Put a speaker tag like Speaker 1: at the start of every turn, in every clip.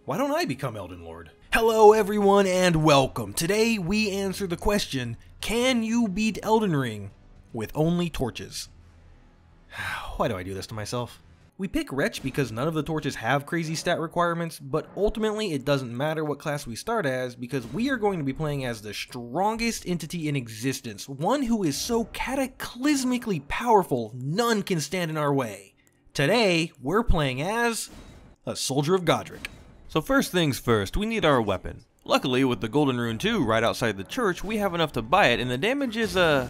Speaker 1: Why don't I become Elden Lord? Hello everyone and welcome. Today we answer the question, can you beat Elden Ring with only torches? Why do I do this to myself? We pick Wretch because none of the torches have crazy stat requirements, but ultimately it doesn't matter what class we start as because we are going to be playing as the strongest entity in existence, one who is so cataclysmically powerful none can stand in our way. Today, we're playing as a Soldier of Godrick.
Speaker 2: So first things first, we need our weapon. Luckily, with the Golden Rune 2 right outside the church, we have enough to buy it, and the damage is, oh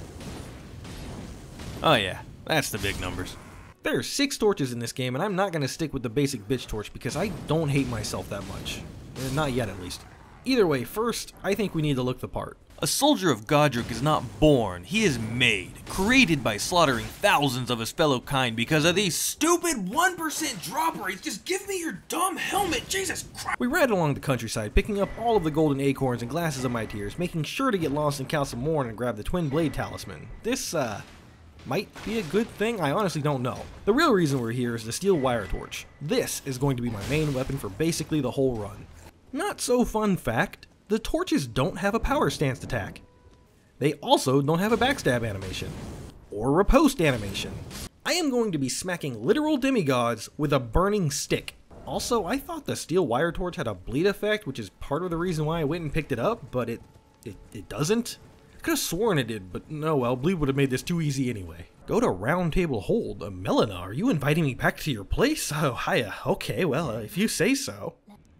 Speaker 2: yeah, that's the big numbers.
Speaker 1: There are 6 torches in this game, and I'm not going to stick with the basic bitch torch because I don't hate myself that much. Not yet, at least. Either way, first, I think we need to look the part.
Speaker 2: A Soldier of Godrick is not born, he is made, created by slaughtering thousands of his fellow kind because of these stupid 1% drop rates. Just give me your dumb helmet, Jesus Christ!
Speaker 1: We ride along the countryside, picking up all of the golden acorns and glasses of my tears, making sure to get lost in Castle Morn and grab the twin blade talisman. This, might be a good thing, I honestly don't know. The real reason we're here is the steel wire torch. This is going to be my main weapon for basically the whole run. Not so fun fact, the torches don't have a power stance attack. They also don't have a backstab animation, or riposte animation. I am going to be smacking literal demigods with a burning stick. Also, I thought the steel wire torch had a bleed effect, which is part of the reason why I went and picked it up, but it doesn't. I could have sworn it did, but no, well, bleed would have made this too easy anyway. Go to Round Table Hold. Melina, are you inviting me back to your place? Oh, hiya. Okay, well, if you say so.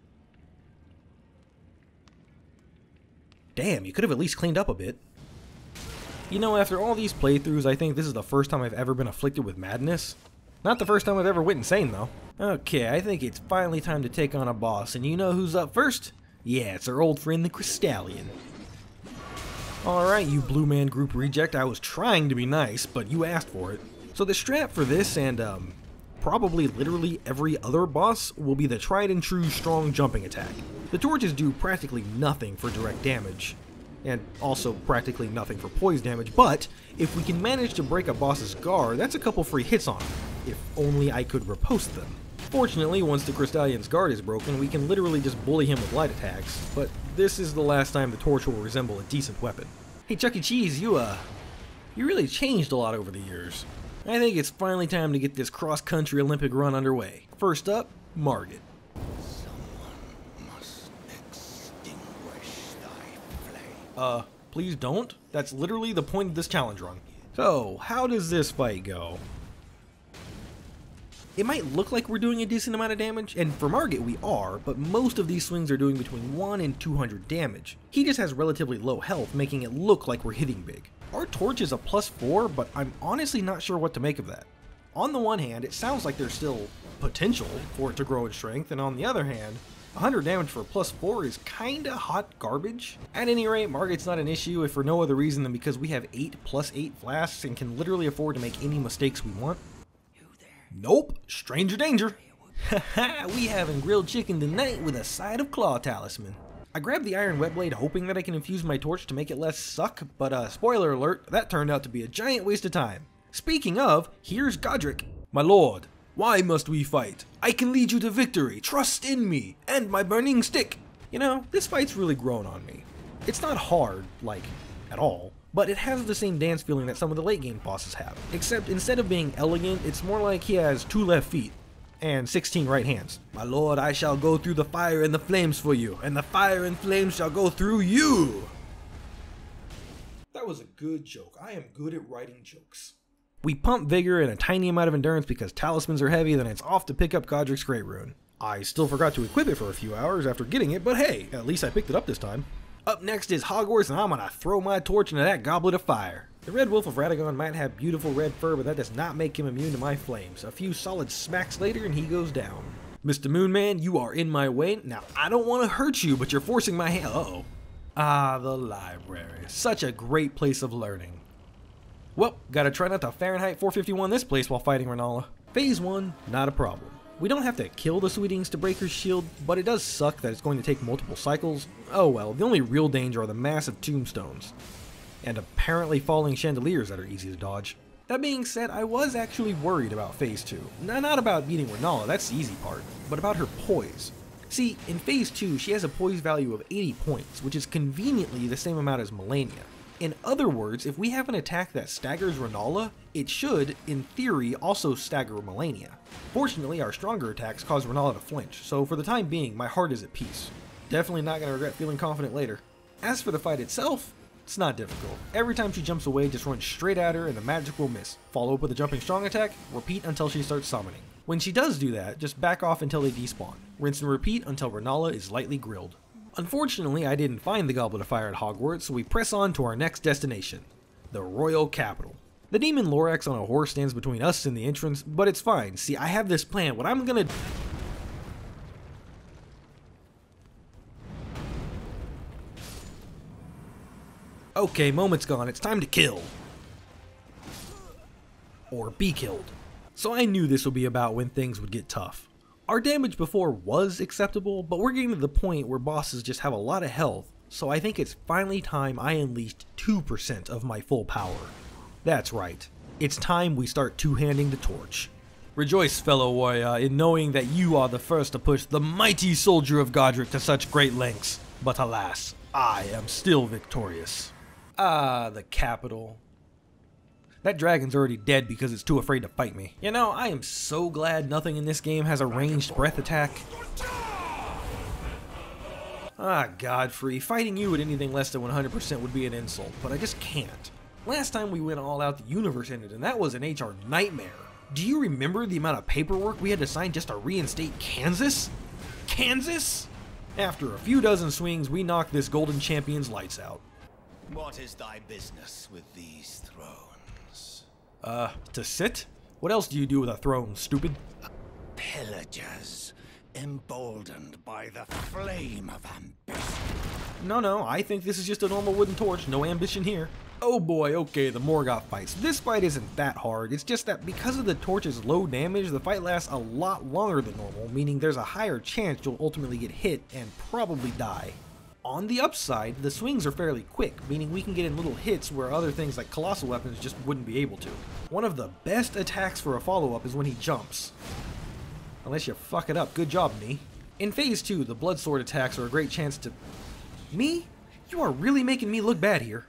Speaker 1: Damn, you could have at least cleaned up a bit. You know, after all these playthroughs, I think this is the first time I've ever been afflicted with madness. Not the first time I've ever went insane, though. Okay, I think it's finally time to take on a boss, and you know who's up first? Yeah, it's our old friend the Crystallian. Alright, you Blue Man Group reject, I was trying to be nice, but you asked for it. So the strat for this and, probably literally every other boss will be the tried and true strong jumping attack. The torches do practically nothing for direct damage, and also practically nothing for poise damage, but if we can manage to break a boss's guard, that's a couple free hits on him. If only I could riposte them. Fortunately, once the Crystallion's guard is broken, we can literally just bully him with light attacks, but this is the last time the torch will resemble a decent weapon. Hey Chuck E. Cheese, you really changed a lot over the years. I think it's finally time to get this cross-country Olympic run underway. First up, Margit.
Speaker 3: Someone must extinguish thy flame.
Speaker 1: Please don't. That's literally the point of this challenge run. So, how does this fight go? It might look like we're doing a decent amount of damage, and for Margit we are, but most of these swings are doing between 1 and 200 damage. He just has relatively low health, making it look like we're hitting big. Our torch is a +4, but I'm honestly not sure what to make of that. On the one hand, it sounds like there's still potential for it to grow in strength, and on the other hand, 100 damage for a +4 is kinda hot garbage. At any rate, Margit's not an issue if for no other reason than because we have 8+8 flasks and can literally afford to make any mistakes we want. Nope, stranger danger. Haha, we having grilled chicken tonight with a side of claw talisman. I grabbed the iron wet blade hoping that I can infuse my torch to make it less suck, but spoiler alert, that turned out to be a giant waste of time. Speaking of, here's Godrick. My lord, why must we fight? I can lead you to victory, trust in me, and my burning stick. You know, this fight's really grown on me. It's not hard, like, at all. But it has the same dance feeling that some of the late game bosses have, except instead of being elegant, it's more like he has 2 left feet and 16 right hands. My lord, I shall go through the fire and the flames for you, and the fire and flames shall go through you. That was a good joke. I am good at writing jokes. We pump vigor and a tiny amount of endurance because talismans are heavy, then it's off to pick up Godrick's Great Rune. I still forgot to equip it for a few hours after getting it, but hey, at least I picked it up this time. Up next is Hogwarts, and I'm gonna throw my torch into that goblet of fire. The Red Wolf of Radagon might have beautiful red fur, but that does not make him immune to my flames. A few solid smacks later, and he goes down. Mr. Moonman, you are in my way. Now, I don't want to hurt you, but you're forcing my hand. Uh-oh. Ah, the library. Such a great place of learning. Well, gotta try not to Fahrenheit 451 this place while fighting Renala. Phase 1, not a problem. We don't have to kill the Sweetings to break her shield, but it does suck that it's going to take multiple cycles. Oh well, the only real danger are the massive tombstones, and apparently falling chandeliers that are easy to dodge. That being said, I was actually worried about Phase 2. Not about beating Renala, that's the easy part, but about her poise. See, in Phase 2, she has a poise value of 80 points, which is conveniently the same amount as Melania. In other words, if we have an attack that staggers Renala, it should, in theory, also stagger Melania. Fortunately, our stronger attacks cause Renala to flinch, so for the time being, my heart is at peace. Definitely not going to regret feeling confident later. As for the fight itself, it's not difficult. Every time she jumps away, just run straight at her and the magic will miss. Follow up with a jumping strong attack, repeat until she starts summoning. When she does do that, just back off until they despawn. Rinse and repeat until Renala is lightly grilled. Unfortunately, I didn't find the Goblet of Fire at Hogwarts, so we press on to our next destination, the Royal Capital. The demon Lorax on a horse stands between us and the entrance, but it's fine. See, I have this plan. What I'm gonna... Okay, moment's gone. It's time to kill. Or be killed. So I knew this would be about when things would get tough. Our damage before was acceptable, but we're getting to the point where bosses just have a lot of health, so I think it's finally time I unleashed 2% of my full power. That's right, it's time we start two-handing the torch. Rejoice, fellow warrior, in knowing that you are the first to push the mighty soldier of Godrick to such great lengths, but alas, I am still victorious. Ah, the capital. That dragon's already dead because it's too afraid to fight me. You know, I am so glad nothing in this game has a ranged breath attack. Ah, Godfrey, fighting you at anything less than 100% would be an insult, but I just can't. Last time we went all out, the universe ended, and that was an HR nightmare. Do you remember the amount of paperwork we had to sign just to reinstate Kansas? Kansas? After a few dozen swings, we knocked this golden champion's lights out.
Speaker 3: What is thy business with these thrones?
Speaker 1: To sit? What else do you do with a throne, stupid?
Speaker 3: Pillagers, emboldened by the flame of ambition.
Speaker 1: No, I think this is just a normal wooden torch, no ambition here. Oh boy, okay, the Morgoth fights. This fight isn't that hard, it's just that because of the torch's low damage, the fight lasts a lot longer than normal, meaning there's a higher chance you'll ultimately get hit and probably die. On the upside, the swings are fairly quick, meaning we can get in little hits where other things like colossal weapons just wouldn't be able to. One of the best attacks for a follow-up is when he jumps. Unless you fuck it up, good job, me. In Phase 2, the blood sword attacks are a great chance to... Me? You are really making me look bad here.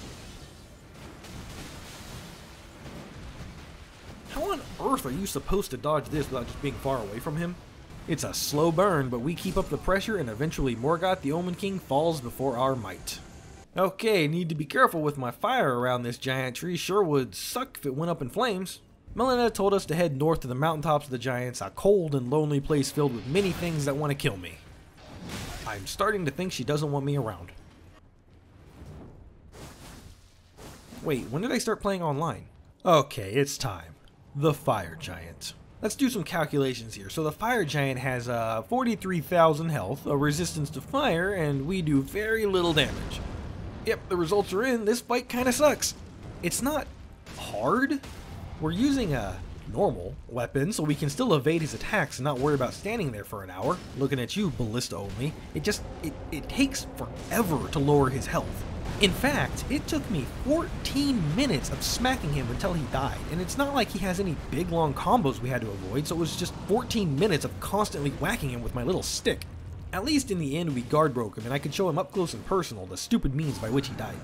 Speaker 1: How on earth are you supposed to dodge this without just being far away from him? It's a slow burn, but we keep up the pressure and eventually Morgoth the Omen King falls before our might. Okay, need to be careful with my fire around this giant tree, sure would suck if it went up in flames. Melina told us to head north to the mountaintops of the giants, a cold and lonely place filled with many things that want to kill me. I'm starting to think she doesn't want me around. Wait, when did I start playing online? Okay, it's time. The Fire Giant. Let's do some calculations here. So the Fire Giant has 43,000 health, a resistance to fire, and we do very little damage. Yep, the results are in. This fight kinda sucks. It's not hard. We're using a normal weapon, so we can still evade his attacks and not worry about standing there for an hour, looking at you, Ballista only. It takes forever to lower his health. In fact, it took me 14 minutes of smacking him until he died, and it's not like he has any big long combos we had to avoid, so it was just 14 minutes of constantly whacking him with my little stick. At least in the end we guard broke him and I could show him up close and personal the stupid means by which he died.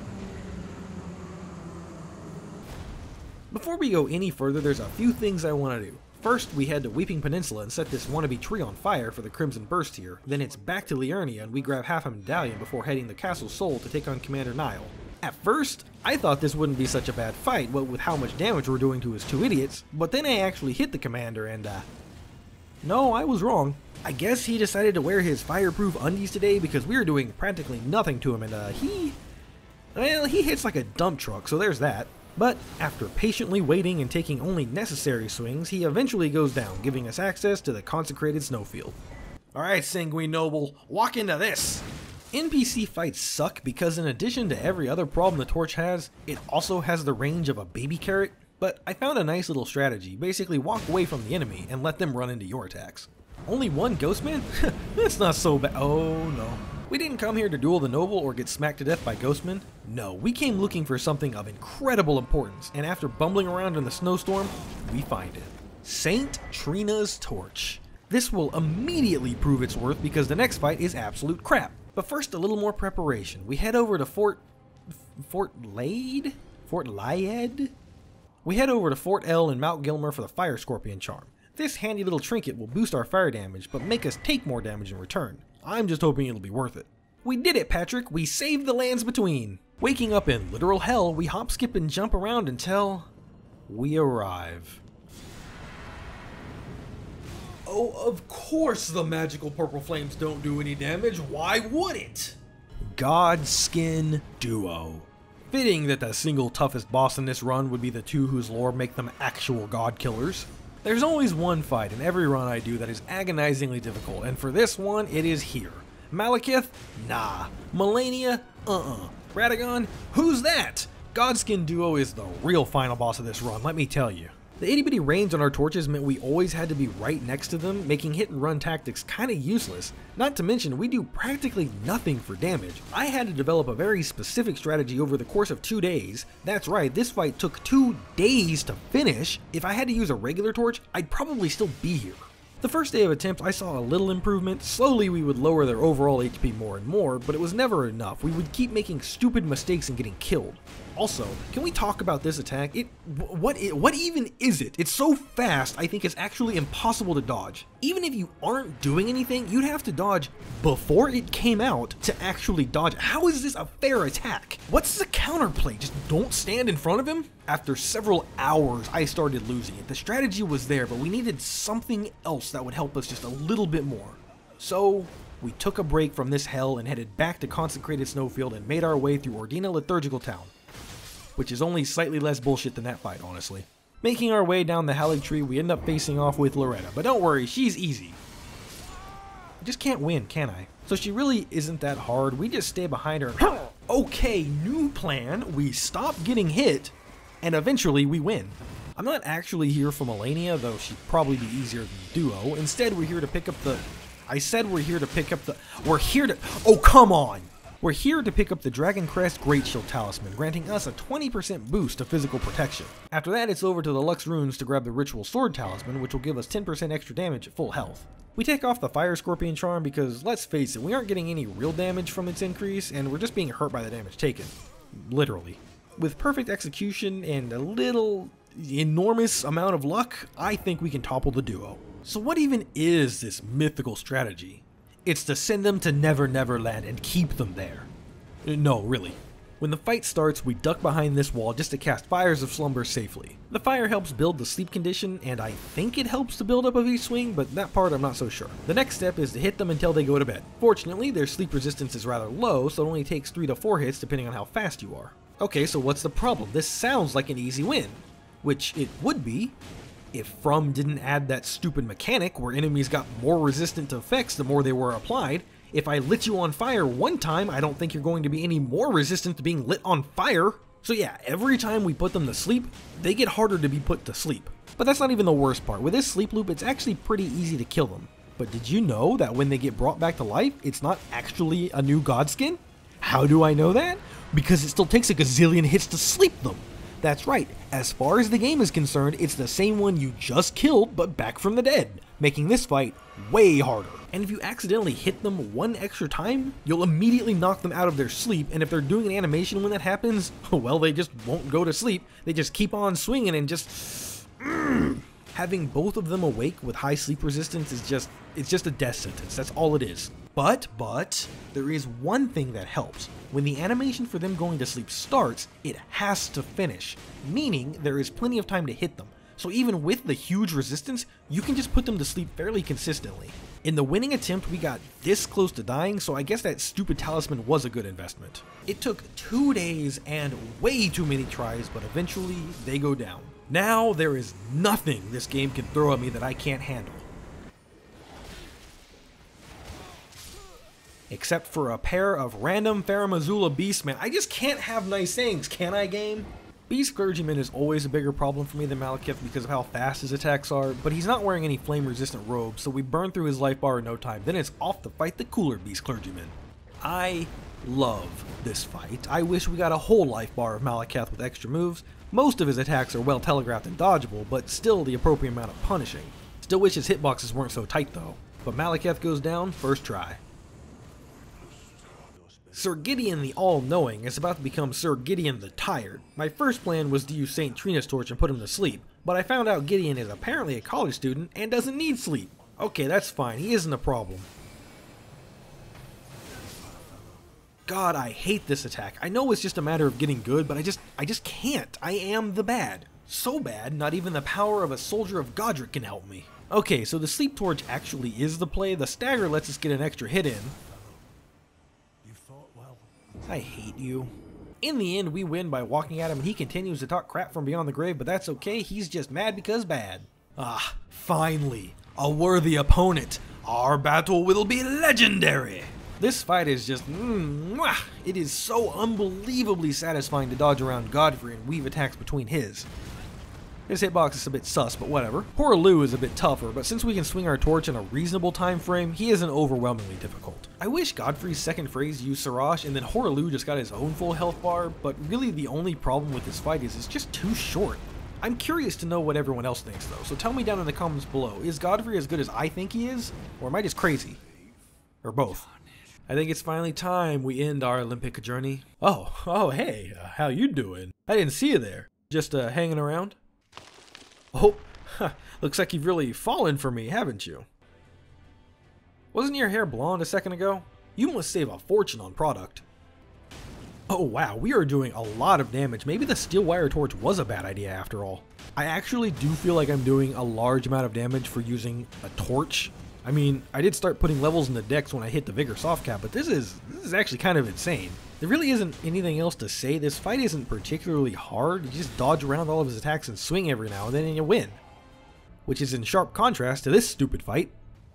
Speaker 1: Before we go any further, there's a few things I want to do. First, we head to Weeping Peninsula and set this wannabe tree on fire for the Crimson Burst here. Then it's back to Liurnia and we grab half a medallion before heading to Castle Sol to take on Commander Niall. At first, I thought this wouldn't be such a bad fight, what with how much damage we're doing to his two idiots, but then I actually hit the commander and no, I was wrong. I guess he decided to wear his fireproof undies today because we were doing practically nothing to him and he hits like a dump truck, so there's that. But after patiently waiting and taking only necessary swings, he eventually goes down, giving us access to the consecrated snowfield. Alright, Sanguine Noble, walk into this! NPC fights suck because in addition to every other problem the torch has, it also has the range of a baby carrot, but I found a nice little strategy, basically walk away from the enemy and let them run into your attacks. Only one Ghostman? That's not so bad. Oh no. We didn't come here to duel the noble or get smacked to death by Ghostmen. No, we came looking for something of incredible importance, and after bumbling around in the snowstorm, we find it. Saint Trina's Torch. This will immediately prove its worth because the next fight is absolute crap. But first, a little more preparation. We head over to Fort Lyed? We head over to Fort L in Mount Gilmer for the Fire Scorpion charm. This handy little trinket will boost our fire damage, but make us take more damage in return. I'm just hoping it'll be worth it. We did it, Patrick! We saved the lands between! Waking up in literal hell, we hop, skip, and jump around until we arrive. Oh, of course the magical purple flames don't do any damage. Why would it? Godskin Duo. Fitting that the single toughest boss in this run would be the two whose lore make them actual god killers. There's always one fight in every run I do that is agonizingly difficult, and for this one, it is here. Malekith? Nah. Melania? Radagon? Who's that? Godskin Duo is the real final boss of this run, let me tell you. The itty bitty range on our torches meant we always had to be right next to them, making hit and run tactics kinda useless. Not to mention, we do practically nothing for damage. I had to develop a very specific strategy over the course of 2 days. That's right, this fight took 2 days to finish. If I had to use a regular torch, I'd probably still be here. The first day of attempt, I saw a little improvement. Slowly we would lower their overall HP more and more, but it was never enough. We would keep making stupid mistakes and getting killed. Also, can we talk about this attack? What even is it? It's so fast, I think it's actually impossible to dodge. Even if you aren't doing anything, you'd have to dodge before it came out to actually dodge. How is this a fair attack? What's the counterplay? Just don't stand in front of him? After several hours, I started losing it. The strategy was there, but we needed something else that would help us just a little bit more. So, we took a break from this hell and headed back to Consecrated Snowfield and made our way through Ordina Liturgical Town, which is only slightly less bullshit than that fight, honestly. Making our way down the Hallig Tree, we end up facing off with Loretta, but don't worry, she's easy. I just can't win, can I? So she really isn't that hard, we just stay behind her and okay, new plan, we stop getting hit, and eventually we win. I'm not actually here for Melania, though she'd probably be easier than Duo. Instead, we're here to pick up the... Oh, come on! We're here to pick up the Dragon Crest Great Shield Talisman, granting us a 20% boost to physical protection. After that, it's over to the Lux Runes to grab the Ritual Sword Talisman, which will give us 10% extra damage at full health. We take off the Fire Scorpion Charm because, let's face it, we aren't getting any real damage from its increase, and we're just being hurt by the damage taken. Literally. With perfect execution and a little enormous amount of luck, I think we can topple the Duo. So what even is this mythical strategy? It's to send them to Never Never Land and keep them there. No, really. When the fight starts, we duck behind this wall just to cast Fires of Slumber safely. The fire helps build the sleep condition, and I think it helps to build up a V-swing, but that part I'm not so sure. The next step is to hit them until they go to bed. Fortunately, their sleep resistance is rather low, so it only takes 3 to 4 hits depending on how fast you are. Okay, so what's the problem? This sounds like an easy win, which it would be if From didn't add that stupid mechanic where enemies got more resistant to effects the more they were applied. If I lit you on fire one time, I don't think you're going to be any more resistant to being lit on fire. So yeah, every time we put them to sleep, they get harder to be put to sleep. But that's not even the worst part. With this sleep loop, it's actually pretty easy to kill them. But did you know that when they get brought back to life, it's not actually a new godskin? How do I know that? Because it still takes a gazillion hits to sleep them. That's right, as far as the game is concerned, it's the same one you just killed, but back from the dead, making this fight way harder. And if you accidentally hit them one extra time, you'll immediately knock them out of their sleep, and if they're doing an animation when that happens, well, they just won't go to sleep, they just keep on swinging and just... Having both of them awake with high sleep resistance is it's just a death sentence, that's all it is. But, there is one thing that helps. When the animation for them going to sleep starts, it has to finish, meaning there is plenty of time to hit them. So even with the huge resistance, you can just put them to sleep fairly consistently. In the winning attempt, we got this close to dying, so I guess that stupid talisman was a good investment. It took 2 days and way too many tries, but eventually they go down. Now there is nothing this game can throw at me that I can't handle. Except for a pair of random Faramazula Beastmen. I just can't have nice things, can I, game? Beast Clergyman is always a bigger problem for me than Malekith because of how fast his attacks are, but he's not wearing any flame-resistant robes, so we burn through his life bar in no time. Then it's off to fight the cooler Beast Clergyman. I love this fight. I wish we got a whole life bar of Malekith with extra moves. Most of his attacks are well telegraphed and dodgeable, but still the appropriate amount of punishing. Still wish his hitboxes weren't so tight though. But Malekith goes down first try. Sir Gideon the All-Knowing is about to become Sir Gideon the Tired. My first plan was to use St. Trina's torch and put him to sleep, but I found out Gideon is apparently a college student and doesn't need sleep. Okay, that's fine, he isn't a problem. God, I hate this attack. I know it's just a matter of getting good, but I just can't. I am the bad. So bad, not even the power of a soldier of Godrick can help me. Okay, so the sleep torch actually is the play. The stagger lets us get an extra hit in. I hate you. In the end, we win by walking at him and he continues to talk crap from beyond the grave, but that's okay, he's just mad because bad. Ah, finally, a worthy opponent. Our battle will be legendary. This fight is just, it is so unbelievably satisfying to dodge around Godfrey and weave attacks between his. His hitbox is a bit sus, but whatever. Poor Lou is a bit tougher, but since we can swing our torch in a reasonable time frame, he isn't overwhelmingly difficult. I wish Godfrey's second phrase used Siraj and then Horaloo just got his own full health bar, but really the only problem with this fight is it's just too short. I'm curious to know what everyone else thinks though, so tell me down in the comments below, is Godfrey as good as I think he is, or am I just crazy? Or both? I think it's finally time we end our Olympic journey. Oh, hey, how you doing? I didn't see you there. Just hanging around? Oh, looks like you've really fallen for me, haven't you? Wasn't your hair blonde a second ago? You must save a fortune on product. Oh wow, we are doing a lot of damage. Maybe the steel wire torch was a bad idea after all. I actually do feel like I'm doing a large amount of damage for using a torch. I mean, I did start putting levels in the decks when I hit the Vigor soft cap, but this is actually kind of insane. There really isn't anything else to say. This fight isn't particularly hard. You just dodge around all of his attacks and swing every now and then and you win. Which is in sharp contrast to this stupid fight.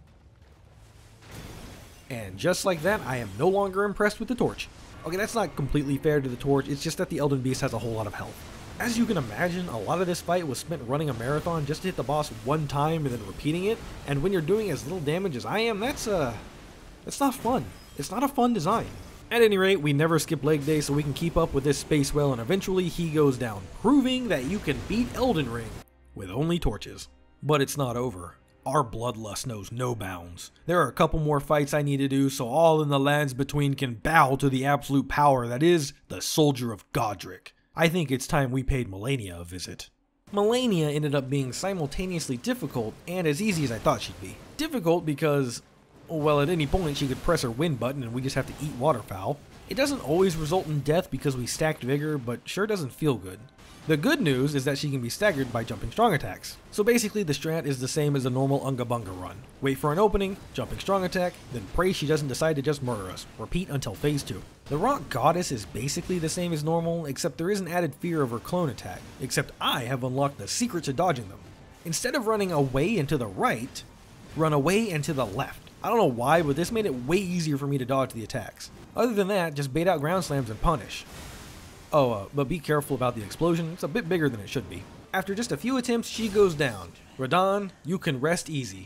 Speaker 1: And just like that, I am no longer impressed with the torch. Okay, that's not completely fair to the torch, it's just that the Elden Beast has a whole lot of health. As you can imagine, a lot of this fight was spent running a marathon just to hit the boss one time and then repeating it, and when you're doing as little damage as I am, that's not fun. It's not a fun design. At any rate, we never skip leg day so we can keep up with this space whale and eventually he goes down, proving that you can beat Elden Ring with only torches. But it's not over. Our bloodlust knows no bounds. There are a couple more fights I need to do so all in the lands between can bow to the absolute power that is the Soldier of Godrick. I think it's time we paid Melania a visit. Melania ended up being simultaneously difficult and as easy as I thought she'd be. Difficult because, well, at any point she could press her win button and we just have to eat waterfowl. It doesn't always result in death because we stacked vigor, but sure doesn't feel good. The good news is that she can be staggered by jumping strong attacks. So basically the strat is the same as a normal Unga Bunga run. Wait for an opening, jumping strong attack, then pray she doesn't decide to just murder us. Repeat until phase 2. The Rock Goddess is basically the same as normal, except there is an added fear of her clone attack, except I have unlocked the secret to dodging them. Instead of running away and to the right, run away and to the left. I don't know why, but this made it way easier for me to dodge the attacks. Other than that, just bait out ground slams and punish. Oh, but be careful about the explosion, it's a bit bigger than it should be. After just a few attempts, she goes down. Radahn, you can rest easy.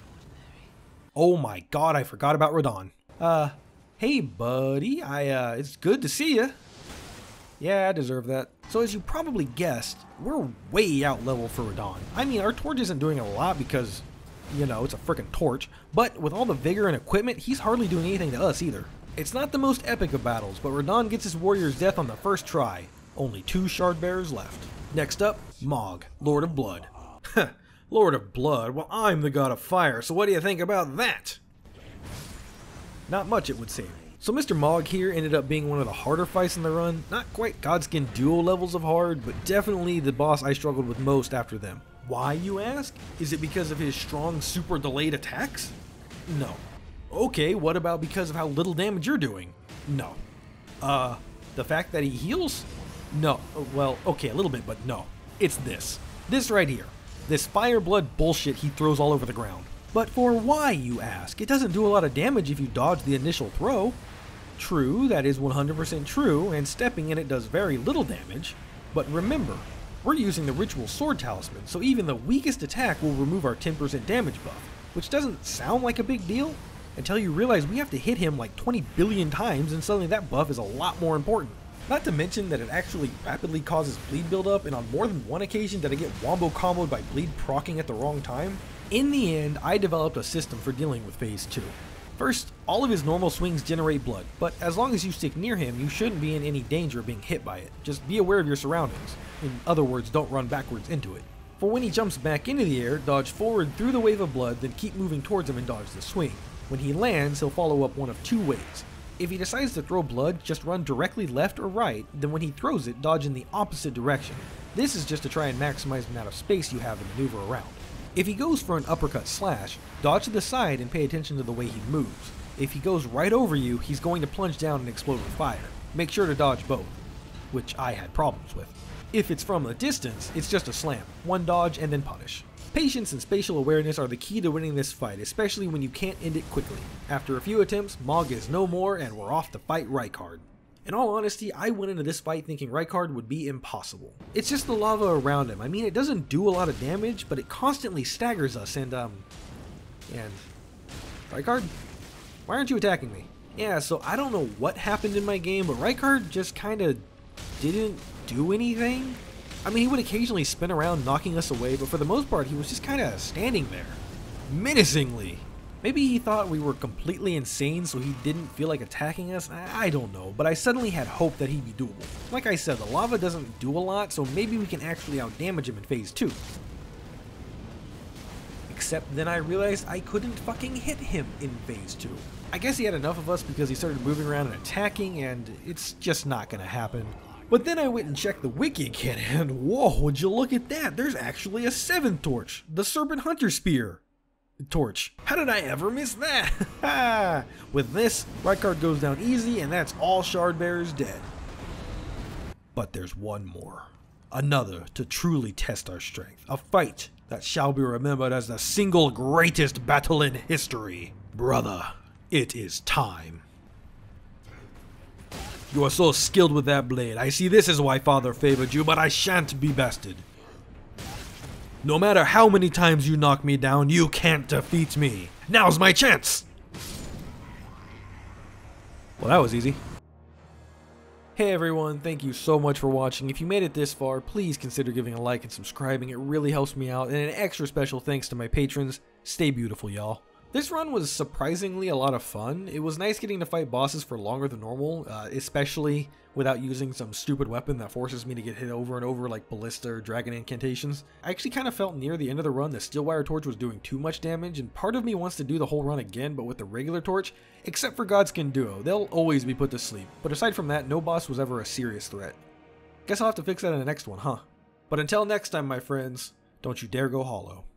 Speaker 1: Oh my god, I forgot about Radahn. Hey buddy, it's good to see ya. Yeah, I deserve that. So as you probably guessed, we're way out level for Radahn. I mean, our torch isn't doing a lot because, you know, it's a frickin' torch, but with all the vigor and equipment, he's hardly doing anything to us either. It's not the most epic of battles, but Radahn gets his warrior's death on the first try. Only 2 shard bearers left. Next up, Mog, Lord of Blood. Lord of Blood? Well, I'm the god of fire, so what do you think about that? Not much, it would seem. So Mr. Mog here ended up being one of the harder fights in the run. Not quite Godskin duo levels of hard, but definitely the boss I struggled with most after them. Why, you ask? Is it because of his strong super delayed attacks? No. Okay, what about because of how little damage you're doing? No. The fact that he heals? No. Well, okay, a little bit, but no. It's this. This right here. This fire blood bullshit he throws all over the ground. But for why, you ask? It doesn't do a lot of damage if you dodge the initial throw. True, that is 100% true, and stepping in it does very little damage. But remember, we're using the Ritual Sword Talisman, so even the weakest attack will remove our 10% damage buff. Which doesn't sound like a big deal, until you realize we have to hit him like 20 billion times and suddenly that buff is a lot more important. Not to mention that it actually rapidly causes bleed buildup, and on more than one occasion did I get wombo comboed by bleed proccing at the wrong time. In the end, I developed a system for dealing with Phase 2. First, all of his normal swings generate blood, but as long as you stick near him, you shouldn't be in any danger of being hit by it. Just be aware of your surroundings. In other words, don't run backwards into it. For when he jumps back into the air, dodge forward through the wave of blood, then keep moving towards him and dodge the swing. When he lands, he'll follow up one of two ways. If he decides to throw blood, just run directly left or right, then when he throws it, dodge in the opposite direction. This is just to try and maximize the amount of space you have to maneuver around. If he goes for an uppercut slash, dodge to the side and pay attention to the way he moves. If he goes right over you, he's going to plunge down and explode with fire. Make sure to dodge both, which I had problems with. If it's from a distance, it's just a slam, one dodge and then punish. Patience and spatial awareness are the key to winning this fight, especially when you can't end it quickly. After a few attempts, Mog is no more and we're off to fight Rykard. In all honesty, I went into this fight thinking Rykard would be impossible. It's just the lava around him. I mean, it doesn't do a lot of damage, but it constantly staggers us and Rykard? Why aren't you attacking me? Yeah, so I don't know what happened in my game, but Rykard just kinda didn't do anything. I mean, he would occasionally spin around knocking us away, but for the most part, he was just kinda standing there. Menacingly. Maybe he thought we were completely insane so he didn't feel like attacking us, I don't know, but I suddenly had hope that he'd be doable. Like I said, the lava doesn't do a lot, so maybe we can actually outdamage him in Phase 2. Except then I realized I couldn't fucking hit him in Phase 2. I guess he had enough of us because he started moving around and attacking, and it's just not gonna happen. But then I went and checked the wiki again, and whoa, would you look at that, there's actually a 7th torch, the Serpent Hunter Spear. Torch. How did I ever miss that? With this, Rykard goes down easy and that's all shard bearers dead. But there's one more. Another to truly test our strength. A fight that shall be remembered as the single greatest battle in history. Brother, it is time. You are so skilled with that blade. I see this is why Father favored you, but I shan't be bested. No matter how many times you knock me down, you can't defeat me. Now's my chance! Well, that was easy. Hey everyone, thank you so much for watching. If you made it this far, please consider giving a like and subscribing. It really helps me out. And an extra special thanks to my patrons. Stay beautiful, y'all. This run was surprisingly a lot of fun. It was nice getting to fight bosses for longer than normal, especially without using some stupid weapon that forces me to get hit over and over like ballista or dragon incantations. I actually kind of felt near the end of the run the Steelwire Torch was doing too much damage, and part of me wants to do the whole run again but with the regular torch, except for Godskin Duo. They'll always be put to sleep, but aside from that, no boss was ever a serious threat. Guess I'll have to fix that in the next one, huh? But until next time, my friends, don't you dare go hollow.